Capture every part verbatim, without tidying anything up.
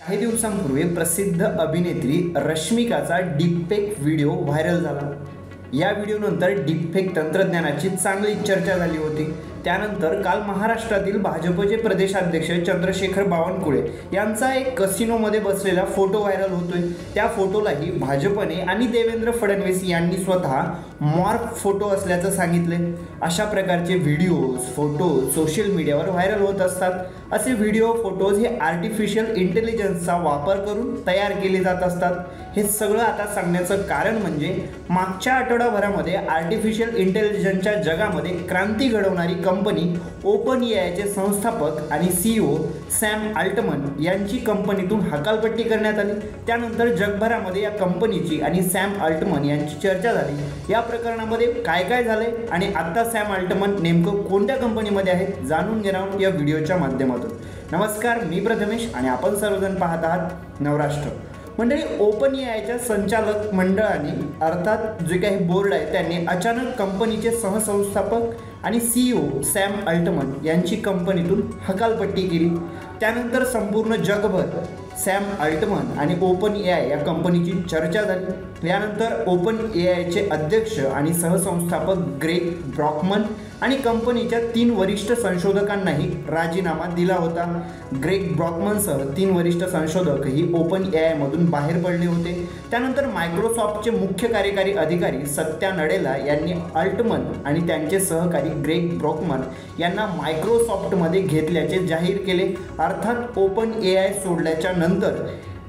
काही दिवसांपूर्वी प्रसिद्ध अभिनेत्री रश्मिकाचा डीपफेक व्हिडिओ व्हायरल झाला। या व्हिडिओनंतर डीपफेक तंत्रज्ञानाची चांगली चर्चा झाली होती। त्यानंतर काल महाराष्ट्रातील भाजपचे प्रदेशाध्यक्ष चंद्रशेखर बावनकुळे यांचा एक कसिनोमध्ये बसलेला फोटो व्हायरल होतोय। त्या फोटोलाही भाजपने आणि देवेंद्र फडणवीस यांनी स्वतः मॉर्फ फोटो असल्याचं सांगितले। अशा प्रकारचे व्हिडिओज फोटो सोशल मीडियावर व्हायरल होत असतात। असे व्हिडिओ फोटोज हे आर्टिफिशियल इंटेलिजन्सचा वापर करून तयार केले जात असतात। हे सगळं आता सांगण्याचं कारण म्हणजे मागच्या आठवडाभरामध्ये आर्टिफिशियल इंटेलिजन्सच्या जगामध्ये क्रांती घडवणारी कंपनी ओपन एआयचे संस्थापक आणि सीईओ सॅम अल्टमन यांची कंपनीतून हकालपट्टी करण्यात आली। त्यानंतर जगभरामध्ये या कंपनीची आणि सॅम अल्टमन यांची चर्चा झाली। या प्रकरणामध्ये काय काय झाले आणि आता सॅम अल्टमन नेमकं कोणत्या कंपनीमध्ये आहेत जाणून घेणार या व्हिडिओच्या माध्यमातून। नमस्कार, मी प्रथमेश आणि आपण सर्वजण पाहत आहात नवराष्ट्र। मंडळी, ओपन एआयच्या संचालक मंडळाने अर्थात जे काही बोर्ड आहे त्यांनी अचानक कंपनीचे सहसंस्थापक आणि सीईओ सॅम अल्टमन यांची कंपनीतून हकालपट्टी केली। त्यानंतर संपूर्ण जगभर सॅम अल्टमन आणि ओपन एआय या कंपनीची चर्चा झाली। यानंतर ओपन एआयचे अध्यक्ष आणि सहसंस्थापक ग्रेग ब्रॉकमन आणि कंपनीच्या तीन वरिष्ठ संशोधकांनाही राजीनामा दिला होता। ग्रेग ब्रॉकमनसह तीन वरिष्ठ संशोधकही ओपन एआयमधून बाहेर पडले होते। त्यानंतर मायक्रोसॉफ्टचे मुख्य कार्यकारी अधिकारी सत्या नडेला यांनी अल्टमन आणि त्यांचे सहकारी ग्रेग ब्रॉकमन यांना मायक्रोसॉफ्टमध्ये घेतल्याचे जाहीर केले। अर्थात ओपन एआय सोडल्याच्या नंतर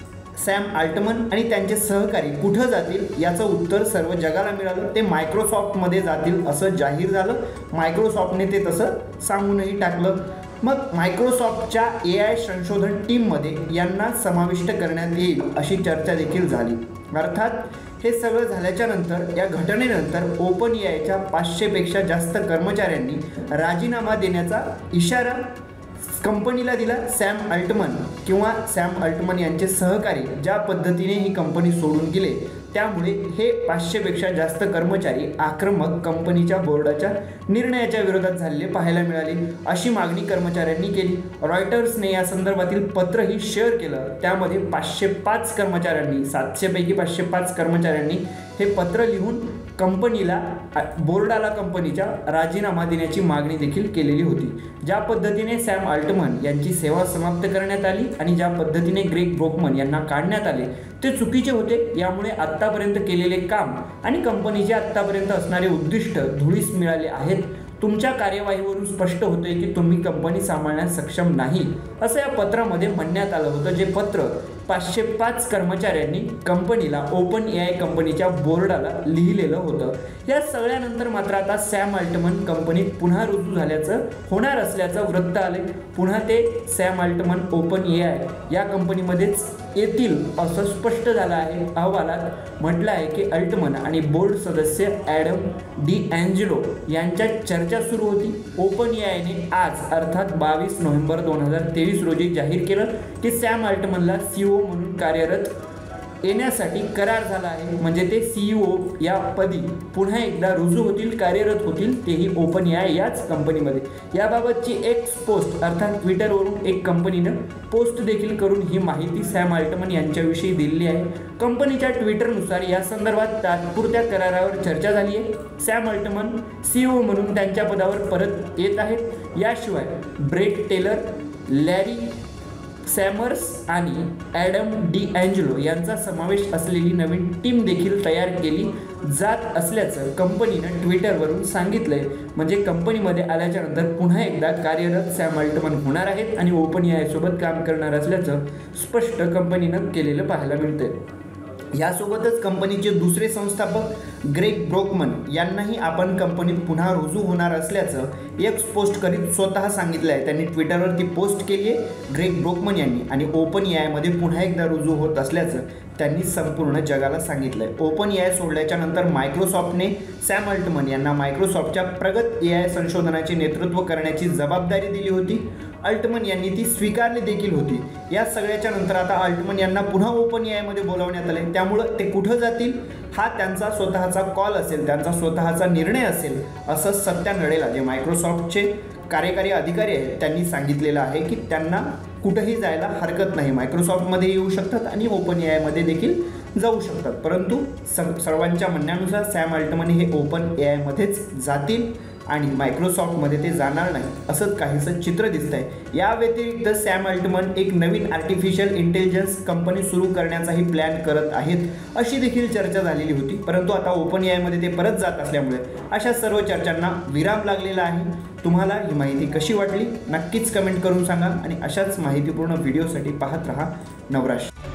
सॅम अल्टमन आणि त्यांचे सहकारी कुठं जातील याचं उत्तर सर्व जगाला मिळालं। ते मायक्रोसॉफ्टमध्ये जातील असं जाहीर झालं। मायक्रोसॉफ्टने ते तसं सांगूनही टाकलं। मग मायक्रोसॉफ्टच्या ए आय संशोधन टीममध्ये यांना समाविष्ट करण्यात येईल अशी चर्चा देखील झाली। अर्थात हे सगळं झाल्याच्या नंतर या घटनेनंतर ओपन एआयच्या पाचशेपेक्षा जास्त कर्मचाऱ्यांनी राजीनामा देण्याचा इशारा कंपनीला दिला। सॅम अल्टमन किंवा सॅम अल्टमन यांचे सहकारी ज्या पद्धतीने ही कंपनी सोडून गेले त्यामुळे हे पाचशेपेक्षा जास्त कर्मचारी आक्रमक कंपनीच्या बोर्डाच्या निर्णयाच्या विरोधात झालेले पाहायला मिळाले। अशी मागणी कर्मचाऱ्यांनी केली। रॉयटर्सने या संदर्भातील पत्रही शेअर केलं। त्यामध्ये पाचशे पाच कर्मचाऱ्यांनी सातशेपैकी पाचशे पाच कर्मचाऱ्यांनी हे पत्र लिहून कंपनीला बोर्डाला कंपनीच्या राजीनामा देण्याची मागणी देखील केलेली होती। ज्या पद्धतीने सॅम अल्टमन यांची सेवा समाप्त करण्यात आली आणि ज्या पद्धतीने ग्रेग ब्रॉकमन यांना काढण्यात आले ते चुकीचे होते। यामुळे आत्तापर्यंत केलेले काम आणि कंपनीचे आत्तापर्यंत असणारे उद्दिष्ट धुळीस मिळाले आहेत। तुमच्या कार्यवाहीवरून स्पष्ट होते की तुम्ही कंपनी सांभाळण्यास सक्षम नाही असं या पत्रामध्ये म्हणण्यात आलं होतं। जे पत्र पाचशे पाच कर्मचाऱ्यांनी कंपनीला ओपन एआय कंपनीच्या बोर्डाला लिहिलेलं होतं। या सगळ्यानंतर मात्र आता सॅम अल्टमन कंपनीत पुन्हा रुजू झाल्याचं होणार असल्याचं वृत्त आले। पुन्हा ते सॅम अल्टमन ओपन एआय या कंपनीमध्येच येतील असं स्पष्ट झालं आहे। अहवालात म्हटलं आहे की अल्टमन आणि बोर्ड सदस्य ॲडम डी अँजेलो यांच्यात चर्चा सुरू होती। ओपन एआयने आज अर्थात बावीस नोव्हेंबर दोन हजार तेवीस रोजी जाहीर केलं की सॅम अल्टमनला सीईओ म्हणून कार्यरत येण्यासाठी करार झाला आहे। म्हणजे ते सीईओ या पदी पुन्हा एकदा रुजू होतील, कार्यरत होतील, तेही ओपन एआय याच कंपनीमध्ये। याबाबतची एक पोस्ट अर्थात ट्विटरवरून एक कंपनीनं पोस्ट देखील करून ही माहिती सॅम अल्टमन यांच्याविषयी दिलेली आहे। कंपनीच्या ट्विटरनुसार या संदर्भात तात्पुरत्या करारावर चर्चा झाली आहे। सॅम अल्टमन सीईओ म्हणून त्यांच्या पदावर परत येत आहेत। याशिवाय ब्रेट टेलर, लॅरी सॅमर्स आणि ॲडम डी अँजेलो यांचा समावेश असलेली नवीन टीम देखील तयार केली जात असल्याचं कंपनीनं ट्विटरवरून सांगितलंय। म्हणजे कंपनीमध्ये आल्याच्या नंतर पुन्हा एकदा कार्यरत सॅम अल्टमन होणार आहेत आणि ओपन एआयसोबत काम करणार असल्याचं स्पष्ट कंपनीनं केलेलं पाहायला मिळतंय। यासोबतच कंपनीचे दुसरे संस्थापक ग्रेग ब्रॉकमन यांनाही आपण कंपनीत पुन्हा रुजू होणार असल्याचं एक पोस्ट करीत स्वतः सांगितलं आहे। त्यांनी ट्विटरवर ती पोस्ट केली आहे ग्रेग ब्रॉकमन यांनी आणि ओपन एआयमध्ये पुन्हा एकदा रुजू होत असल्याचं त्यांनी संपूर्ण जगाला सांगितलं आहे। ओपन एआय सोडल्याच्या नंतर मायक्रोसॉफ्टने सॅम अल्टमन यांना मायक्रोसॉफ्टच्या प्रगत एआय संशोधनाचे नेतृत्व करण्याची जबाबदारी दिली होती। अल्टमन यांनी ती स्वीकारली देखील होती। या सगळ्याच्या नंतर आता अल्टमन यांना पुन्हा ओपन एआयमध्ये बोलावण्यात आले। त्यामुळं ते कुठं जातील हा त्यांचा स्वतःचा कॉल असेल, त्यांचा स्वतःचा निर्णय असेल असं सत्या नडेला जे मायक्रोसॉफ्टचे कार्यकारी अधिकारी आहेत त्यांनी सांगितलेलं आहे की त्यांना कुठंही जायला हरकत नाही, मायक्रोसॉफ्टमध्ये येऊ शकतात आणि ओपन ए आयमध्ये देखील जाऊ शकतात. परंतु स सर्वांच्या म्हणण्यानुसार सॅम अल्टमन हे ओपन ए आयमध्येच जातील आणि मायक्रोसॉफ्टमध्ये ते जाणार नाही, असंच काहीसं चित्र दिसत आहे. या व्यतिरिक्त सॅम अल्टमन एक नवीन आर्टिफिशियल इंटेलिजन्स कंपनी सुरू करण्याचाही प्लॅन करत आहेत, अशी देखील चर्चा झालेली होती. परंतु आता ओपन ए आयमध्ये ते परत जात असल्यामुळे अशा सर्व चर्चांना विराम लागलेला आहे. तुम्हाला ही माहिती कशी वाटली नक्कीच कमेंट करून सांगा आणि अशाच माहितीपूर्ण व्हिडिओसाठी पाहत रहा नवराष्ट्र.